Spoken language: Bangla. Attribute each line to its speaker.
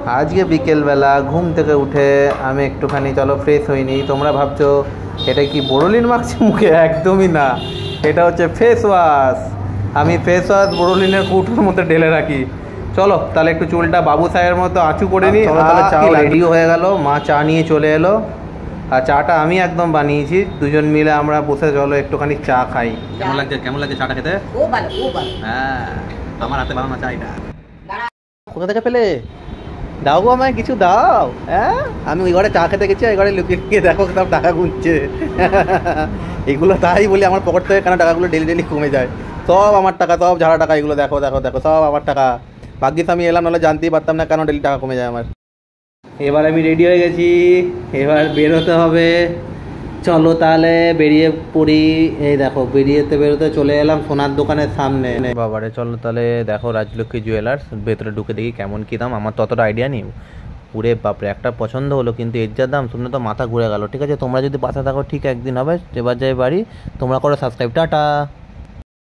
Speaker 1: আজকে বিকেলবেলা ঘুম থেকে উঠে আমি একটুখানি চলো ফ্রেশ হইনি। তোমরা ভাবছো এটা কি বোরোলিন মাখছি মুখে? একদমই না, এটা হচ্ছে ফেস ওয়াশ। আমি ফেস ওয়াশ বোরোলিনের কৌটোর মধ্যে ঢেলে রাখি। চলো তাহলে একটু চুলটা বাবু সাহের মতো আঁচু করে নিই। তাহলে চা রেডিও হয়ে গেল, মা চা নিয়ে চলে এলো। আর চাটা আমি একদম বানিয়েছি, দুজন মিলে আমরা বসে চলো একটুখানি চা খাই। কেমন লাগছে, কেমন লাগছে চাটা খেতে?
Speaker 2: ও ভালো, ও ভালো।
Speaker 1: হ্যাঁ, আমার হাতে বানানো চা এটা। কোথা থেকে পেলে? দাও গো, আমায় কিছু দাও। হ্যাঁ, আমি ওই ঘরে চা খেতে গেছি, ওই ঘরে লুকিয়ে লুকিয়ে দেখো সব টাকা গুনছে। এগুলো তাই বলি আমার পকেট থেকে কেন টাকাগুলো ডেলি ডেলি কমে যায়। সব আমার টাকা, সব ঝাড়া টাকা, এগুলো দেখো দেখো দেখো, সব আমার টাকা। ভাগ্যিস আমি এলাম, নাহলে জানতেই পারতাম না কেন ডেলি টাকা কমে যায় আমার। এবার আমি রেডি হয়ে গেছি, এবার বেরোতে হবে। চলো তাহলে বেরিয়ে পড়ি। এই দেখো বেরোতে চলে এলাম সোনার দোকানের সামনে। বাবারে, চলো তাহলে দেখো রাজলক্ষ্মী জুয়েলার্স, ভেতরে ঢুকে দেখি কেমন কী দাম। আমার ততটা আইডিয়া নেই। পুরে বাপরে, একটা পছন্দ হলো, কিন্তু এর যা দাম শুনে তো মাথা ঘুরে গেল। ঠিক আছে, তোমরা যদি পাশে থাকো ঠিক একদিন হবে। এবার যাই বাড়ি, তোমরা করো সাবস্ক্রাইব। টাটা।